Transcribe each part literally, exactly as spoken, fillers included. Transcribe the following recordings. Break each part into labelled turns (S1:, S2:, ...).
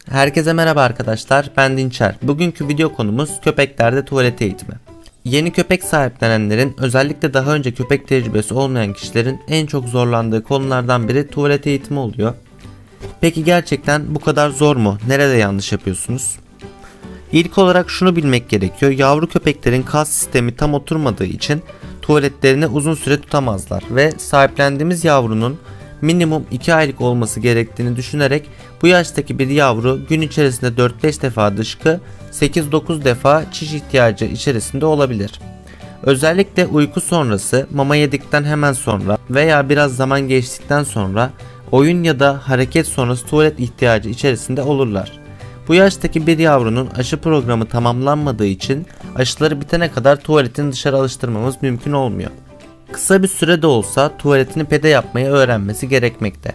S1: Herkese merhaba arkadaşlar, ben Dinçer. Bugünkü video konumuz köpeklerde tuvalet eğitimi. Yeni köpek sahiplenenlerin, özellikle daha önce köpek tecrübesi olmayan kişilerin en çok zorlandığı konulardan biri tuvalet eğitimi oluyor. Peki gerçekten bu kadar zor mu? Nerede yanlış yapıyorsunuz? İlk olarak şunu bilmek gerekiyor. Yavru köpeklerin kas sistemi tam oturmadığı için tuvaletlerini uzun süre tutamazlar ve sahiplendiğimiz yavrunun minimum iki aylık olması gerektiğini düşünerek bu yaştaki bir yavru gün içerisinde dört beş defa dışkı, sekiz dokuz defa çiş ihtiyacı içerisinde olabilir. Özellikle uyku sonrası, mama yedikten hemen sonra veya biraz zaman geçtikten sonra oyun ya da hareket sonrası tuvalet ihtiyacı içerisinde olurlar. Bu yaştaki bir yavrunun aşı programı tamamlanmadığı için aşıları bitene kadar tuvaletini dışarı alıştırmamız mümkün olmuyor. Kısa bir sürede olsa tuvaletini pede yapmayı öğrenmesi gerekmekte.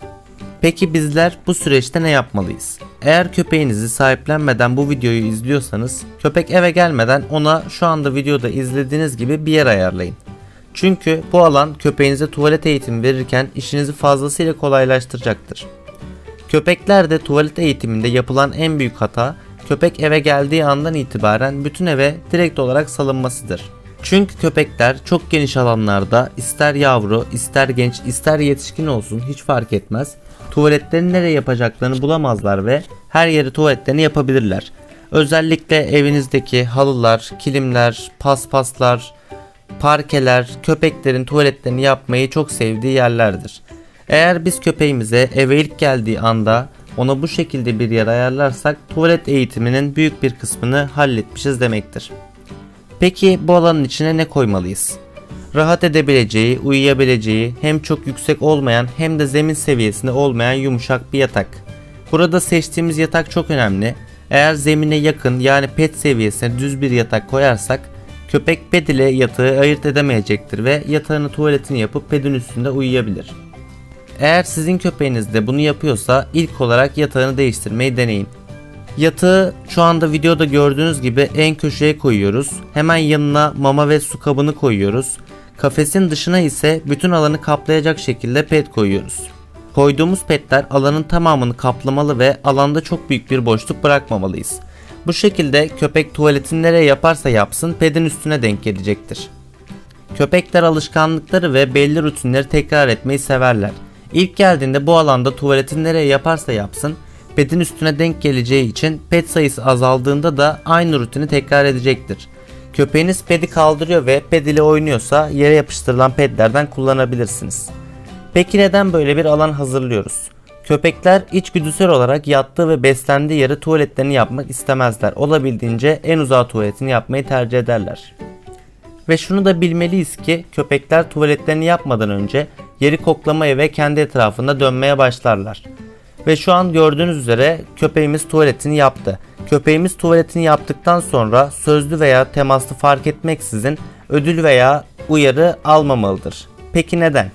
S1: Peki bizler bu süreçte ne yapmalıyız? Eğer köpeğinizi sahiplenmeden bu videoyu izliyorsanız, köpek eve gelmeden ona şu anda videoda izlediğiniz gibi bir yer ayarlayın. Çünkü bu alan köpeğinize tuvalet eğitimi verirken işinizi fazlasıyla kolaylaştıracaktır. Köpeklerde tuvalet eğitiminde yapılan en büyük hata, köpek eve geldiği andan itibaren bütün eve direkt olarak salınmasıdır. Çünkü köpekler çok geniş alanlarda ister yavru, ister genç, ister yetişkin olsun hiç fark etmez, tuvaletlerini nereye yapacaklarını bulamazlar ve her yeri tuvaletlerini yapabilirler. Özellikle evinizdeki halılar, kilimler, paspaslar, parkeler köpeklerin tuvaletlerini yapmayı çok sevdiği yerlerdir. Eğer biz köpeğimize eve ilk geldiği anda ona bu şekilde bir yer ayarlarsak tuvalet eğitiminin büyük bir kısmını halletmişiz demektir. Peki bu alanın içine ne koymalıyız? Rahat edebileceği, uyuyabileceği, hem çok yüksek olmayan hem de zemin seviyesinde olmayan yumuşak bir yatak. Burada seçtiğimiz yatak çok önemli. Eğer zemine yakın, yani pet seviyesine düz bir yatak koyarsak köpek ped ile yatağı ayırt edemeyecektir ve yatağını tuvaletini yapıp pedin üstünde uyuyabilir. Eğer sizin köpeğiniz de bunu yapıyorsa ilk olarak yatağını değiştirmeyi deneyin. Yatağı şu anda videoda gördüğünüz gibi en köşeye koyuyoruz. Hemen yanına mama ve su kabını koyuyoruz. Kafesin dışına ise bütün alanı kaplayacak şekilde pet koyuyoruz. Koyduğumuz petler alanın tamamını kaplamalı ve alanda çok büyük bir boşluk bırakmamalıyız. Bu şekilde köpek tuvaletini nereye yaparsa yapsın pedin üstüne denk gelecektir. Köpekler alışkanlıkları ve belli rutinleri tekrar etmeyi severler. İlk geldiğinde bu alanda tuvaletini nereye yaparsa yapsın pedin üstüne denk geleceği için pet sayısı azaldığında da aynı rutini tekrar edecektir. Köpeğiniz pedi kaldırıyor ve ped ile oynuyorsa yere yapıştırılan pedlerden kullanabilirsiniz. Peki neden böyle bir alan hazırlıyoruz? Köpekler içgüdüsel olarak yattığı ve beslendiği yere tuvaletlerini yapmak istemezler. Olabildiğince en uzağa tuvaletini yapmayı tercih ederler. Ve şunu da bilmeliyiz ki köpekler tuvaletlerini yapmadan önce yeri koklamaya ve kendi etrafında dönmeye başlarlar. Ve şu an gördüğünüz üzere köpeğimiz tuvaletini yaptı. Köpeğimiz tuvaletini yaptıktan sonra sözlü veya temaslı fark etmeksizin ödül veya uyarı almamalıdır. Peki neden?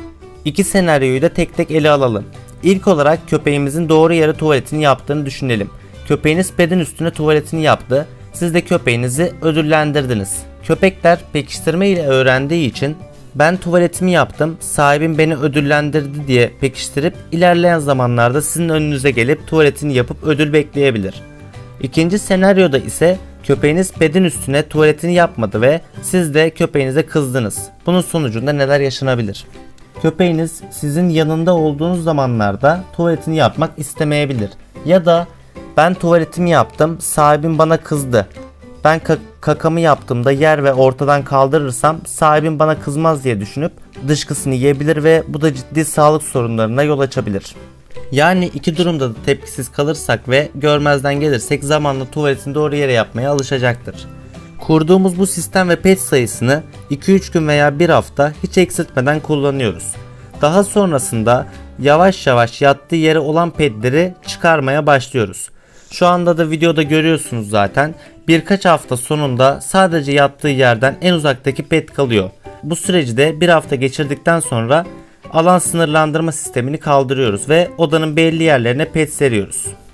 S1: İki senaryoyu da tek tek ele alalım. İlk olarak köpeğimizin doğru yere tuvaletini yaptığını düşünelim. Köpeğiniz pedin üstüne tuvaletini yaptı. Siz de köpeğinizi ödüllendirdiniz. Köpekler pekiştirme ile öğrendiği için ben tuvaletimi yaptım, sahibim beni ödüllendirdi diye pekiştirip ilerleyen zamanlarda sizin önünüze gelip tuvaletini yapıp ödül bekleyebilir. İkinci senaryoda ise köpeğiniz pedin üstüne tuvaletini yapmadı ve siz de köpeğinize kızdınız. Bunun sonucunda neler yaşanabilir? Köpeğiniz sizin yanında olduğunuz zamanlarda tuvaletini yapmak istemeyebilir. Ya da ben tuvaletimi yaptım, sahibim bana kızdı. Ben kakamı yaptığımda yer ve ortadan kaldırırsam sahibim bana kızmaz diye düşünüp dışkısını yiyebilir ve bu da ciddi sağlık sorunlarına yol açabilir. Yani iki durumda da tepkisiz kalırsak ve görmezden gelirsek zamanla tuvaletini doğru yere yapmaya alışacaktır. Kurduğumuz bu sistem ve pet sayısını iki üç gün veya bir hafta hiç eksiltmeden kullanıyoruz. Daha sonrasında yavaş yavaş yattığı yere olan petleri çıkarmaya başlıyoruz. Şu anda da videoda görüyorsunuz zaten. Birkaç hafta sonunda sadece yattığı yerden en uzaktaki pet kalıyor. Bu süreci de bir hafta geçirdikten sonra alan sınırlandırma sistemini kaldırıyoruz ve odanın belli yerlerine pet seriyoruz.